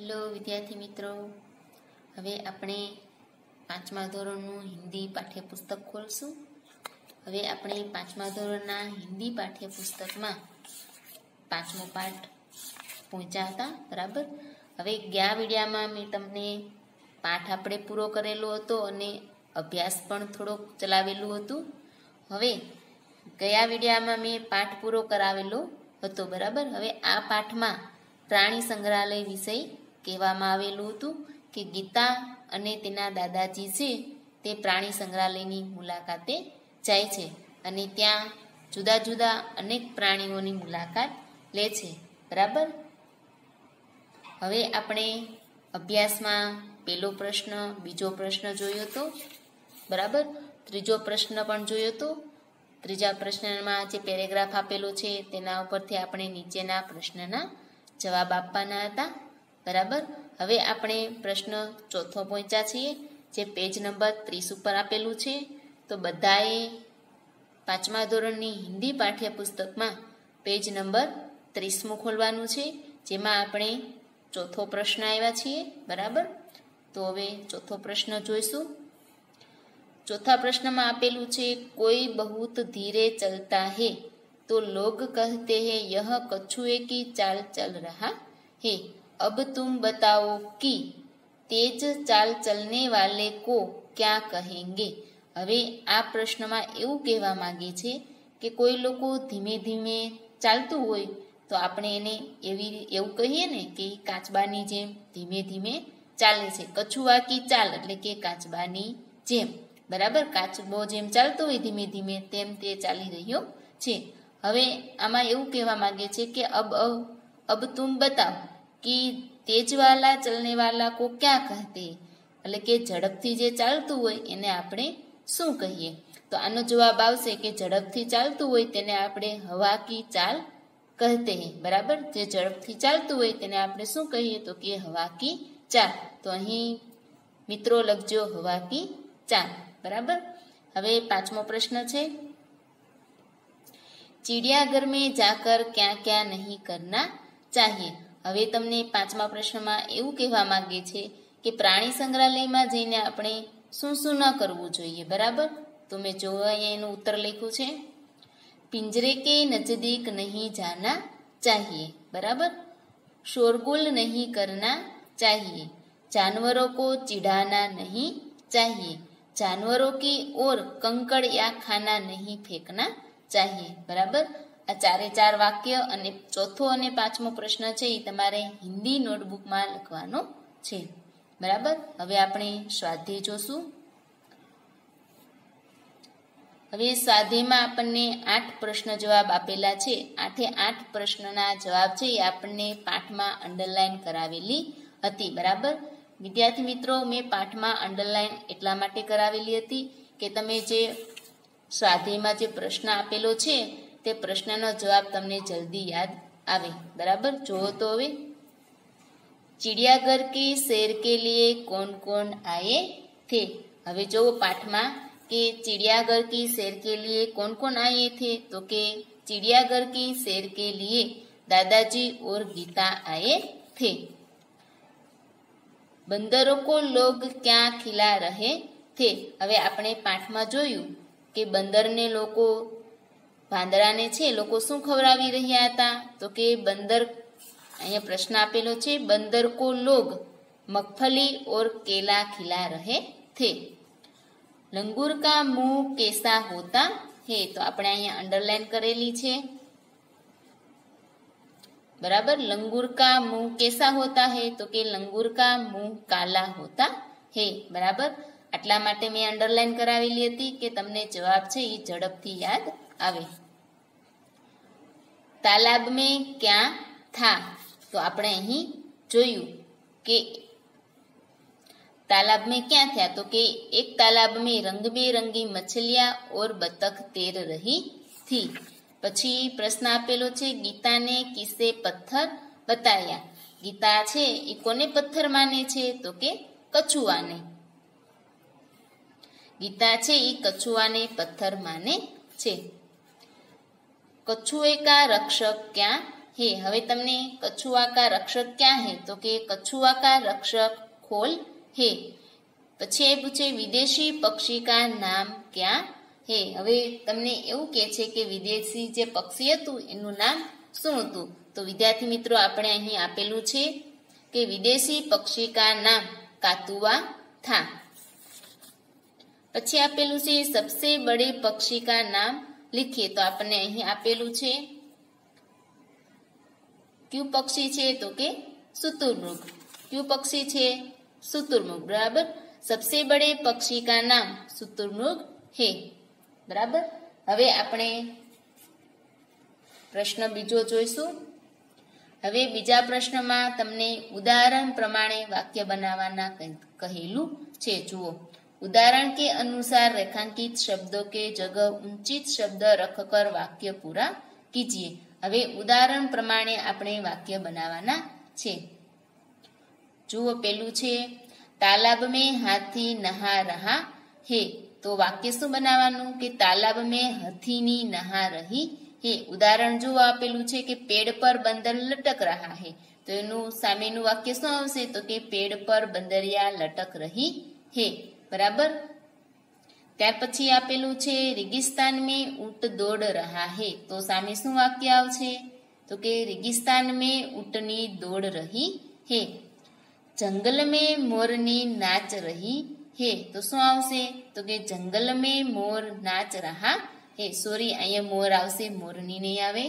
Hello વિદ્યાર્થી મિત્રો, હવે આપણે પાંચમા ધોરણનું હિન્દી પાઠ્યપુસ્તક ખોલશું. હવે આપણે પાંચમા ધોરણના હિન્દી પાઠ્યપુસ્તકમાં પાંચમો પાઠ પહોંચ્યા હતા, બરાબર. હવે ગયા વિડીયામાં મેં તમને પાઠ આપણે પૂરો કરેલો હતો અને અભ્યાસ પણ થોડોક ચલાવેલું હતું. હવે ગયા વિડીયામાં મેં પાઠ પૂરો કરાવેલો હતો, બરાબર. હવે આ પાઠમાં પ્રાણી સંગ્રહાલય વિષય કહેવામાં આવેલું હતું કે ગીતા અને તેના દાદાજી છે તે પ્રાણી સંગ્રહાલયની મુલાકાતે જાય છે અને ત્યાં જુદા જુદા અનેક પ્રાણીઓની મુલાકાત લે છે, બરાબર. હવે આપણે અભ્યાસમાં પહેલો પ્રશ્ન, બીજો પ્રશ્ન જોયો હતો, બરાબર. ત્રીજો પ્રશ્ન પણ જોયો હતો. ત્રીજા પ્રશ્નમાં જે પેરેગ્રાફ આપેલો છે તેના ઉપરથી આપણે નીચેના પ્રશ્નના જવાબ આપવાના હતા, બરાબર. હવે આપણે પ્રશ્ન ચોથો પહોંચ્યા છીએ, જે પેજ નંબર 30 ઉપર આપેલું છે. તો બધાએ પાંચમા ધોરણની હિન્દી પાઠ્યપુસ્તકમાં પેજ નંબર 30 ખોલવાનું છે, જેમાં આપણે ચોથો પ્રશ્ન આવ્યા છીએ, બરાબર. તો હવે ચોથો પ્રશ્ન જોઈશું. ચોથા પ્રશ્નમાં આપેલું છે, કોઈ બહુત ધીરે ચલતા હે तो लोग कहते हैं यह कछुए की चाल चल रहा है. अब तुम बताओ कि तेज चाल चलने वाले को क्या कहेंगे. હવે આ પ્રશ્નમાં એવું કહેવા માંગે છે કે કોઈ લોકો ધીમે ધીમે ચાલતું હોય તો આપણે એને એવું કહીએ ને કે કાચબાની જેમ ધીમે ધીમે ચાલે છે. કછુઆ કી ચાલ એટલે કે કાચબાની જેમ, બરાબર. કાચબો જેમ ચાલતો હોય ધીમે ધીમે તેમ તે ચાલી રહ્યો છે. હવે આમાં એવું કહેવા માંગે છે કે અબ તુમ બતાવ કે તેજ વાલા ચલને વાલા કો ક્યાં કહેતે, એટલે કે ઝડપથી જે ચાલતું હોય એને આપણે શું કહીએ. તો આનો જવાબ આવશે કે ઝડપથી ચાલતું હોય તેને આપણે હવા કી ચાલ કહેતે હૈ, બરાબર. જે ઝડપથી ચાલતું હોય તેને આપણે શું કહીએ તો કે હવા કી ચાલ. તો અહીં મિત્રો લખજો હવા કી ચાલ, બરાબર. હવે પાંચમો પ્રશ્ન છે, चिड़ियाघर में जाकर क्या क्या नहीं करना चाहिए. હવે તમને પાંચમા પ્રશ્નમાં એવું કહેવા માંગે છે કે પ્રાણી સંગ્રહાલયમાં જઈને આપણે શું શું ન કરવું જોઈએ, બરાબર. તો મેં જો અહીંયા એનું ઉત્તર લખ્યું છે, પિંજરે કે નજદીક નહીં જાના चाहिए, બરાબર. शोरगुल नहीं करना चाहिए. जानवरों को चिढ़ाना नहीं चाहिए. जानवरों की ओर कंकड़ या खाना नहीं फेंकना चाहिए, બરાબર. આ ચારે ચાર વાક્ય અને ચોથો અને પાંચમો પ્રશ્ન છે એ તમારે હિન્દી નોટબુકમાં લખવાનો છે, બરાબર. હવે આપણે સ્વાધ્યાય જોશું. હવે સ્વાધ્યાયમાં આપણને 8 પ્રશ્ન જવાબ આપેલા છે. 8 પ્રશ્નના જવાબ છે એ આપણને પાઠમાં અંડરલાઈન કરાવેલી હતી, બરાબર. વિદ્યાર્થી મિત્રો, મેં પાઠમાં અંડરલાઈન એટલા માટે કરાવેલી હતી કે તમે જે સ્વાધ્યાયમાં જે પ્રશ્ન આપેલો છે તે પ્રશ્નનો જવાબ તમને જલ્દી યાદ આવે, બરાબર. જુઓ તો હવે, ચિડિયાઘર કી સૈર કે લીએ કોણ કોણ આયે થે. હવે જુઓ પાઠમાં કે ચિડિયાઘર કી સૈર કે લીએ કોણ કોણ આયે થે, તો કે ચિડિયાઘર કી સૈર કે લીએ દાદાજી ઓર ગીતા આયે થે. બંદરો કો લોગ ક્યાં ખિલા રહે થે. હવે આપણે પાઠમાં જોયું કે બંદરને લોકો, વાંદરાને છે લોકો શું ખવડાવી રહ્યા હતા, તો કે બંદર, અહીંયા પ્રશ્ન આપેલો છે, બંદર કો લોગ મગફલી ઓર કેલા ખિલા રહે થે. લંગૂર કા મુંહ કેસા હોતા હે. તો આપણે અહીંયા અંડરલાઈન કરેલી છે, બરાબર. લંગૂર કા મુંહ કેસા હોતા હે, તો કે લંગૂર કા મુંહ કાલા હોતા હે, બરાબર. આટલા માટે મેં અંડરલાઈન કરાવેલી હતી કે તમને જવાબ છે એ ઝડપથી યાદ આવે. તાલાબ મેં ક્યાં થા. તો આપણે અહીં જોયું કે तालाब में क्या था, तो कि एक तालाब में रंग बेरंगी मछलियां और बतख तैर रही थी. પછી પ્રશ્ન આપેલો છે, ગીતાને કિસે પથ્થર બતાયા. ગીતા છે એ કોને પથ્થર માને છે, તો કે કછુઆને. ગીતા છે એ કછુઆને પથ્થર માને છે. કછુએ કા રક્ષક ક્યાં है। हवे तमने कछुआ का रक्षक क्या है तो के कछुआ का रक्षक खोल है। पछी पूछे विदेशी पक्षी का नाम क्या है। हवे तमने एवुं कहे छे के विदेशी जे पक्षी हतुं एनुं नाम शुं हतुं तो विद्यार्थी मित्रों आपणे અહીં આપેલું છે કે विदेशी पक्षी का नाम कातुआ था। पछी आपेलू छे सबसे बड़े पक्षी का नाम लिखिए तो आपने અહીં આપેલું છે क्यू पक्षी छे तो के शुतुरमुर्ग। क्यू पक्षी छे शुतुरमुर्ग बराबर। सबसे बड़े पक्षी का नाम शुतुरमुर्ग है बराबर। हवे आपणे प्रश्न बीजो जोईशुं। हवे बीजा प्रश्न में तमने उदाहरण प्रमाणे वाक्य बनावाना कहेलू छे। जुओ उदाहरण के अनुसार रेखांकित शब्दों के जगह उचित शब्द रखकर वाक्य पूरा कीजिए। हवे उदाहरण प्रमाणे आपणे वाक्य बनावाना छे। जुओ पेलू छे तालाब में हाथी नहा रहा है तो वाक्य शुं बनावानुं कि तालाब में हाथीनी नहा रही है। उदाहरण जो आपेलू छे कि पेड़ पर बंदर लटक रहा है तो एनु सामेनु वाक्य शुं आवशे तो कि पेड़ पर बंदरिया लटक रही है बराबर। त्यार पछी आपेलू छे रेगिस्तान में ऊंट दौड़ रहा है तो सामे शुं वाक्य आवशे तो कि रेगिस्तान में ऊंटनी दौड़ रही है। जंगल में मोरनी नाच रही है तो शुं आवशे तो कि जंगल में मोर नाच रहा है। सॉरी अहींया मोर आवशे मोरनी नहीं आवे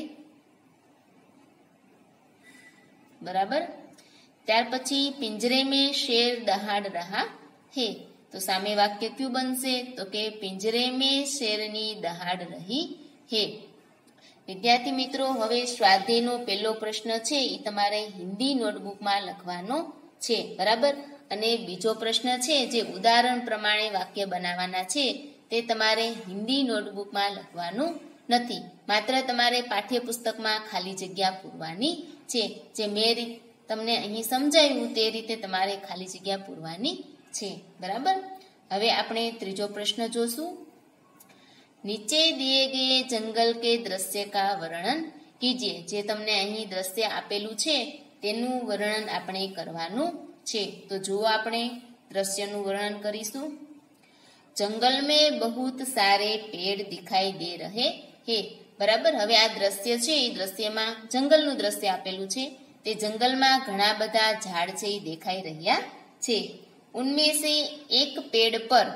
बराबर। त्यार पछी पिंजरे में शेर दहाड़ रहा है तो सामे वाक्य क्यों बनशे तो के पिंजरे में शेरनी दहाड़ रही है। विद्यार्थी मित्रों हवे स्वाध्यायनो पहेलो प्रश्न छे ई तमारे हिंदी नोटबुक में लखवानो छे बराबर। अने बीजो प्रश्न छे जे उदाहरण प्रमाणे वाक्य बनावाना छे ते तमारे हिंदी नोटबुक में लखवानुं नथी, मात्र तमारे पाठ्यपुस्तक में खाली जग्या पूरवानी छे। जे मैं तमने अहीं समजाव्युं ते रीते तमारे खाली जग्या पूरवानी छे बराबर। हवे आपणे त्रीजो प्रश्न जोशुं। नीचे दिए गए जंगल के दृश्य का वर्णन कीजिए। जे तमने अहीं दृश्य आपेलुं छे तेनुं वर्णन आपणे करवानुं छे। तो जो आपणे दृश्यनुं वर्णन करीशुं। जंगल में बहुत सारे पेड़ दिखाई दे रहे हैं बराबर। हवे आ दृश्य छे ए दृश्यमां जंगलनुं दृश्य आपेलुं छे ते जंगलमां घणा बधा झाड़ छे ए देखाई रह्या छे। उनमें से एक पेड़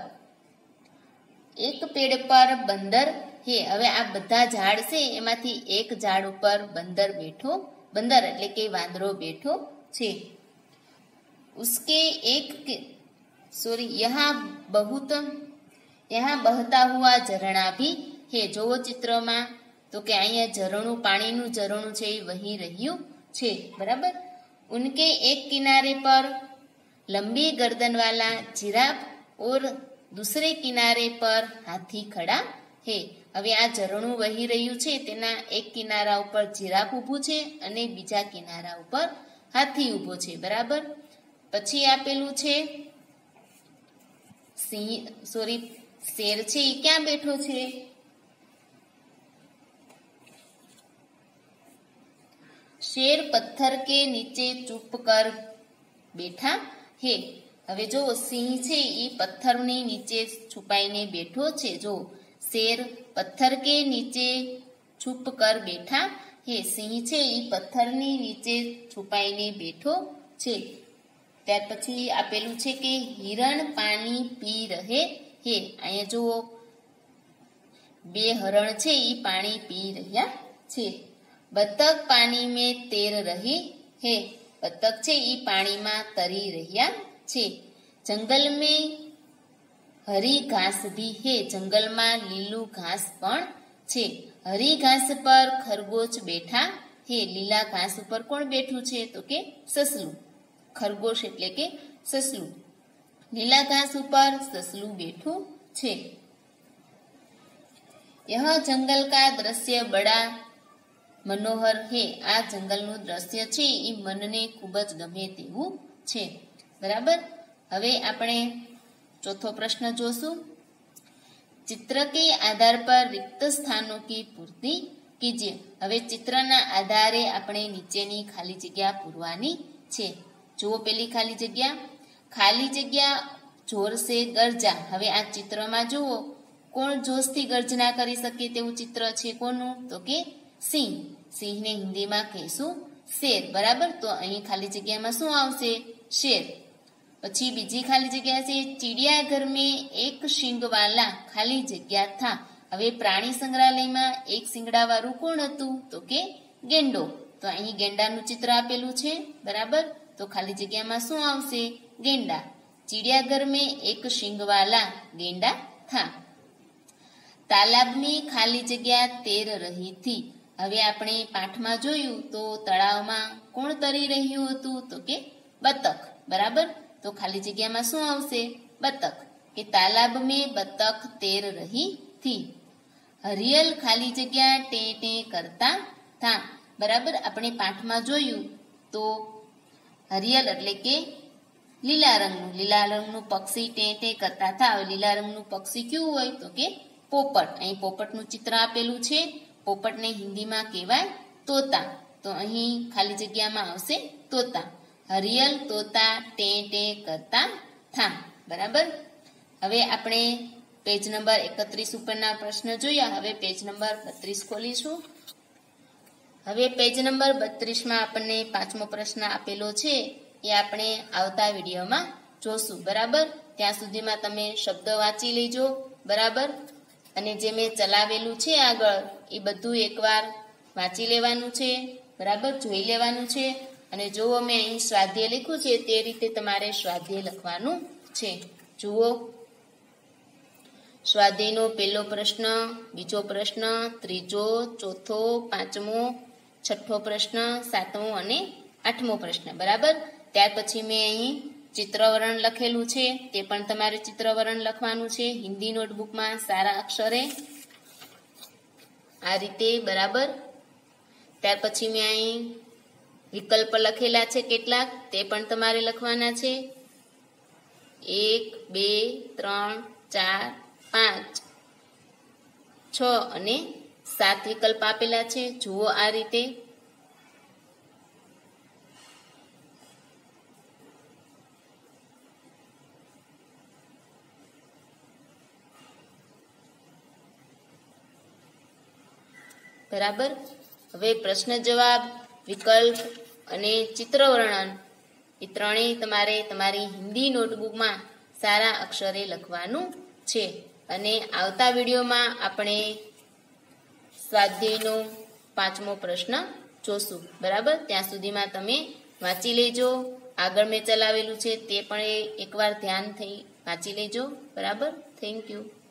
पर बंदर है। हवे आ बधा झाड़ छे एमांथी एक झाड़ पर बंदर बैठो, बंदर एटले के वांदरो बैठो छे। उसके यहाँ बहता हुआ झरना भी है। जो चित्र में तो के अहींया झरणुं पाणीनुं झरणुं छे वही रह्युं छे बराबर। उनके एक किनारे पर लंबी गर्दन वाला जिराफ और दूसरे किनारे पर हाथी खड़ा है। हवे आ झरणुं वही रह्युं छे तेना एक किनारा उपर जिराफ ऊभुं छे अने बीजा किनारा उपर हाथी ऊभो छे बराबर। पछी आपेलुं छे शेर छे ई क्यां बैठो छे। शेर पत्थर के नीचे चुप कर बैठा है। हवे जो सिंह छे ई पत्थरनी नीचे छुपाईने बैठो छे। जो शेर पत्थर के नीचे छुप कर बैठा है। सिंह छे ई पत्थरनी नीचे छुपाईने बैठो छे। त्यार पछी आपेलुं छे के हिरण पानी पी रहे है। अहींया जो बे हरण छे ई पानी पी रह्या छे। बतक पानी में तैर रही है। बतक छे ई पानी में तरी रह्या छे। जंगल में हरी घास भी है। जंगल में लीलू घास पण छे। हरी घास पर खरगोश बैठा है। लीला घास पर कोण बैठू छे तो के ससलू। खरगोश एटले के ससलू। लीला घास पर ससलू बैठू छे। यह जंगल का दृश्य बड़ा मनोहर है। आ जंगलनुं दृश्य छे ई मनने खूब ज गमे तेवुं छे बराबर। हवे आपणे चौथो प्रश्न जोशुं। चित्र के आधार पर रिक्त स्थानों की पूर्ति कीजिए। હવે ચિત્રના આધારે આપણે નીચેની ખાલી જગ્યા પૂરવાની છે। જુઓ પેલી ખાલી જગ્યા જોર સે ગરજા। હવે આ ચિત્રમાં જુઓ કોણ જોશથી ગર્જના કરી શકે તેવું ચિત્ર છે, કોનું? તો કે સિંહ। સિંહને હિન્દીમાં કહેશું શેર, બરાબર। તો અહીં ખાલી જગ્યામાં શું આવશે? શેર। પછી બીજી ખાલી જગ્યા છે ચિડિયાઘર મેં એક શીંગવાલા ખાલી જગ્યા થા। હવે પ્રાણી સંગ્રહાલયમાં એક શિંગડાવાળું કોણ હતું? તો કે ગેંડો। તો અહીં ગેંડાનું ચિત્ર આપેલું છે, બરાબર। તો ખાલી જગ્યામાં શું આવશે? ગેંડા। ચિડિયાઘર મેં એક શીંગવાલા ગેંડા થા। તાલાબ મેં ખાલી જગ્યા તૈર રહી થી। હવે આપણે પાઠમાં જોયું તો તળાવમાં કોણ તરી રહ્યું હતું? તો કે બતક, બરાબર। તો ખાલી જગ્યામાં શું આવશે? બતક, કે તાલાબ મેં બતક તૈર રહી થી। હરિયલ ખાલી જગ્યા ટે ટે કરતા થા, બરાબર। આપણે પાઠમાં જોયું તો હરિયલ એટલે કે લીલા રંગનું પક્ષી ટે ટે કરતા થા। હવે લીલા રંગનું પક્ષી કેવું હોય? તો કે પોપટ। અહીં પોપટનું ચિત્ર આપેલું છે। પોપટને હિન્દીમાં કહેવાય તોતા। તો અહીં ખાલી જગ્યામાં આવશે તોતા। હરિયલ તોતા ટે ટે કરતા થા, બરાબર। હવે આપણે પેજ નંબર 31 ઉપરના પ્રશ્ન જોયા। હવે પેજ નંબર 32 ખોલીશું। હવે પેજ નંબર 32માં આપણને 5મો પ્રશ્ન આપેલો છે, એ આપણે આવતા વિડીયોમાં જોશું, બરાબર। ત્યાં સુધીમાં તમે શબ્દ વાંચી લેજો, બરાબર। અને જે મેં ચલાવેલું છે આગળ એ બધું એકવાર વાંચી લેવાનું છે, બરાબર, જોઈ લેવાનું છે। અને જુઓ મેં અહીં સ્વાધ્યાય લખ્યું છે તે રીતે તમારે સ્વાધ્યાય લખવાનું છે। જુઓ સ્વાધ્યાયનો પહેલો પ્રશ્ન, બીજો પ્રશ્ન, ત્રીજો, ચોથો, પાંચમો, છઠ્ઠો પ્રશ્ન, સાતમો અને આઠમો પ્રશ્ન, બરાબર। ત્યાર પછી મેં અહીં ચિત્રવર્ણન લખેલું છે, તે પણ તમારે ચિત્રવર્ણન લખવાનું છે હિન્દી નોટબુકમાં સારા અક્ષરે આ રીતે, બરાબર। ત્યાર પછી મેં અહીં વિકલ્પ લખેલા છે કેટલાક, તે પણ તમારે લખવાના છે। 1, 2, 3, 4, 5, 6 અને 7 વિકલ્પ આપેલા છે। જુઓ આ રીતે, બરાબર। હવે પ્રશ્ન જવાબ, વિકલ્પ અને ચિત્રવર્ણન એ ત્રણેય તમારે તમારી હિન્દી નોટબુકમાં સારા અક્ષરે લખવાનું છે। અને આવતા વિડીયોમાં આપણે સ્વાધ્યાયનો 5મો પ્રશ્ન જોશું, બરાબર। ત્યાં સુધીમાં તમે વાંચી લેજો। આગળ મેં ચલાવેલું છે તે પણ એકવાર ધ્યાનથી વાંચી લેજો, બરાબર। Thank you.